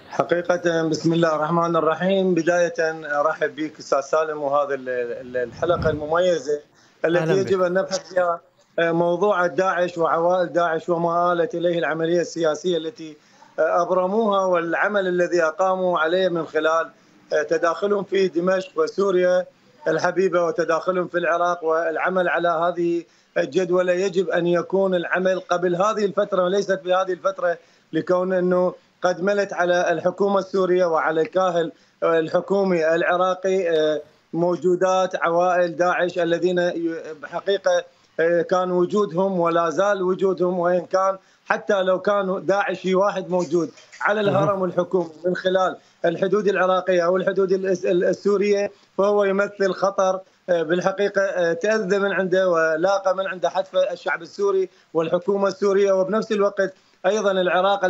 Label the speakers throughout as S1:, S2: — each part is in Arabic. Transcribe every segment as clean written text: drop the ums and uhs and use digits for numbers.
S1: حقيقة بسم الله الرحمن الرحيم. بداية أرحب بك أستاذ سالم، وهذه الحلقة المميزة التي
S2: أهلا
S1: يجب
S2: بك.
S1: أن نبحث فيها موضوع داعش وعوائل داعش وما آلت إليه العملية السياسية التي أبرموها، والعمل الذي أقاموا عليه من خلال تداخلهم في دمشق وسوريا الحبيبة، وتداخلهم في العراق، والعمل على هذه الجدولة. يجب أن يكون العمل قبل هذه الفترة وليست في هذه الفترة، لكون أنه قد ملت على الحكومة السورية وعلى الكاهل الحكومي العراقي موجودات عوائل داعش الذين بحقيقة كان وجودهم ولا زال وجودهم، وإن كان حتى لو كان داعشي واحد موجود على الهرم الحكومي من خلال الحدود العراقية أو الحدود السورية، فهو يمثل خطر بالحقيقة تأذى من عنده ولاقى من عنده حتف الشعب السوري والحكومة السورية. وبنفس الوقت أيضا العراق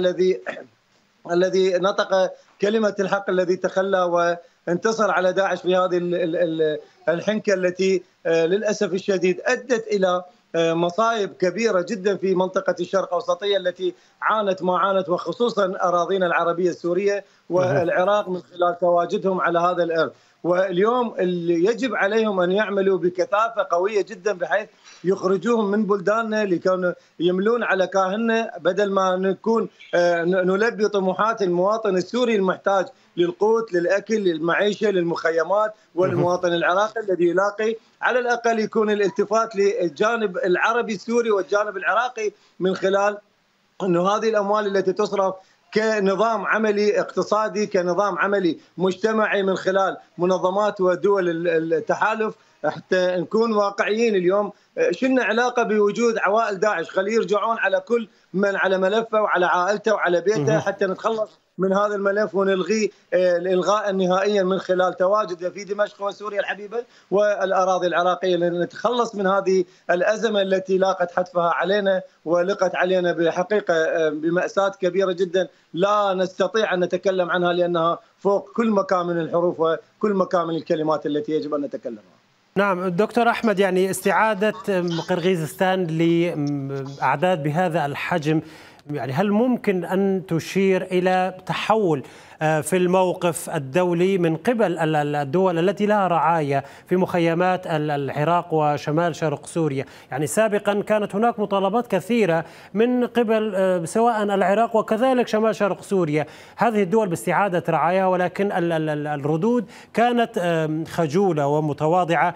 S1: الذي نطق كلمة الحق، الذي تخلى وانتصر على داعش في هذه الحنكة التي للأسف الشديد أدت إلى مصائب كبيرة جدا في منطقة الشرق الأوسطية التي عانت ما عانت، وخصوصا أراضينا العربية السورية والعراق من خلال تواجدهم على هذا الأرض. واليوم اللي يجب عليهم أن يعملوا بكثافة قوية جدا بحيث يخرجوهم من بلداننا لكون يملون على كاهلنا، بدل ما نكون نلبي طموحات المواطن السوري المحتاج للقوت، للأكل، للمعيشة، للمخيمات، والمواطن العراقي الذي يلاقي على الأقل يكون الالتفات للجانب العربي السوري والجانب العراقي من خلال أنه هذه الأموال التي تصرف كنظام عملي اقتصادي، كنظام عملي مجتمعي من خلال منظمات ودول التحالف. حتى نكون واقعيين اليوم، شنو علاقة بوجود عوائل داعش؟ خليه يرجعون على كل من على ملفه وعلى عائلته وعلى بيته حتى نتخلص من هذا الملف ونلغيه الإلغاء نهائيا من خلال تواجده في دمشق وسوريا الحبيبة والأراضي العراقية، لنتخلص من هذه الأزمة التي لاقت حتفها علينا ولقت علينا بحقيقة بمأساة كبيرة جدا لا نستطيع أن نتكلم عنها، لأنها فوق كل مكان من الحروف وكل مكان من الكلمات التي يجب أن نتكلمها.
S2: نعم دكتور أحمد، يعني استعادة قرغيزستان لأعداد بهذا الحجم، يعني هل ممكن أن تشير إلى تحول في الموقف الدولي من قبل الدول التي لها رعاية في مخيمات العراق وشمال شرق سوريا؟ يعني سابقا كانت هناك مطالبات كثيرة من قبل سواء العراق وكذلك شمال شرق سوريا هذه الدول باستعادة رعاياها، ولكن الردود كانت خجولة ومتواضعة.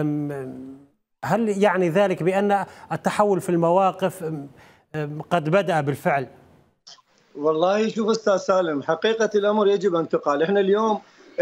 S2: هل يعني ذلك بأن التحول في المواقف قد بدأ بالفعل؟
S1: والله شوف أستاذ سالم، حقيقة الأمر يجب أن تقال. إحنا اليوم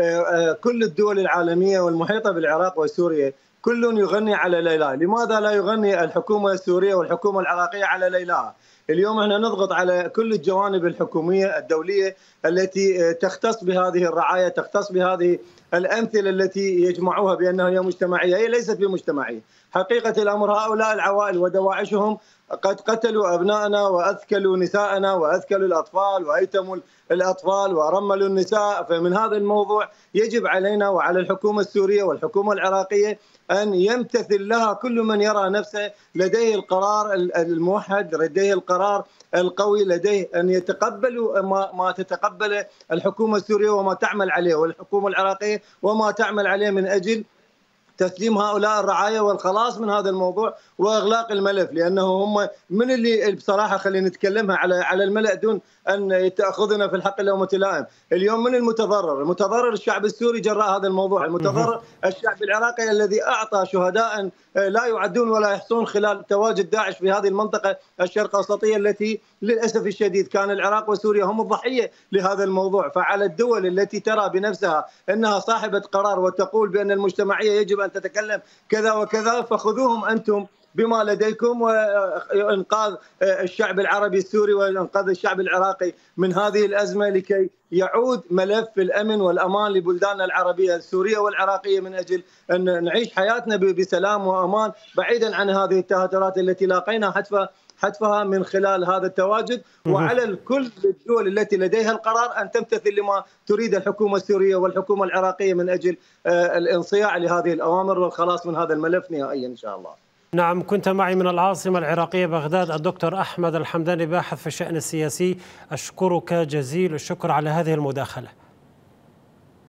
S1: كل الدول العالمية والمحيطة بالعراق وسوريا كل يغني على ليلى. لماذا لا يغني الحكومة السورية والحكومة العراقية على ليلاها؟ اليوم احنا نضغط على كل الجوانب الحكومية الدولية التي تختص بهذه الرعاية، تختص بهذه الأمثلة التي يجمعوها بأنها هي مجتمعية. هي ليست بمجتمعية. حقيقة الأمر هؤلاء العوائل ودواعشهم قد قتلوا أبنائنا وأثكلوا نساءنا وأثكلوا الأطفال وأيتموا الأطفال ورملوا النساء. فمن هذا الموضوع يجب علينا وعلى الحكومة السورية والحكومة العراقية أن يمتثل لها كل من يرى نفسه لديه القرار الموحد، لديه القرار القوي، لديه أن يتقبلوا ما تتقبله الحكومة السورية وما تعمل عليه، والحكومة العراقية وما تعمل عليه من أجل تسليم هؤلاء الرعاية والخلاص من هذا الموضوع وإغلاق الملف. لأنه هم من اللي بصراحة خلينا نتكلمها على الملأ دون أن تأخذنا في الحق لو متلائم. اليوم من المتضرر؟ المتضرر الشعب السوري جراء هذا الموضوع، المتضرر الشعب العراقي الذي أعطى شهداء لا يعدون ولا يحصون خلال تواجد داعش في هذه المنطقة الشرق الأوسطية التي للأسف الشديد كان العراق وسوريا هم الضحية لهذا الموضوع. فعلى الدول التي ترى بنفسها أنها صاحبة قرار وتقول بأن المجتمعية يجب أن تتكلم كذا وكذا، فخذوهم أنتم بما لديكم وإنقاذ الشعب العربي السوري وإنقاذ الشعب العراقي من هذه الأزمة، لكي يعود ملف الأمن والأمان لبلداننا العربية السورية والعراقية من أجل أن نعيش حياتنا بسلام وأمان بعيدا عن هذه التهاترات التي لاقينا حتفها من خلال هذا التواجد. وعلى كل الدول التي لديها القرار أن تمتثل لما تريد الحكومة السورية والحكومة العراقية من أجل الانصياع لهذه الأوامر والخلاص من هذا الملف نهائيا إن شاء الله.
S2: نعم، كنت معي من العاصمة العراقية بغداد الدكتور أحمد الحمداني، باحث في الشأن السياسي. أشكرك جزيل الشكر على هذه المداخلة.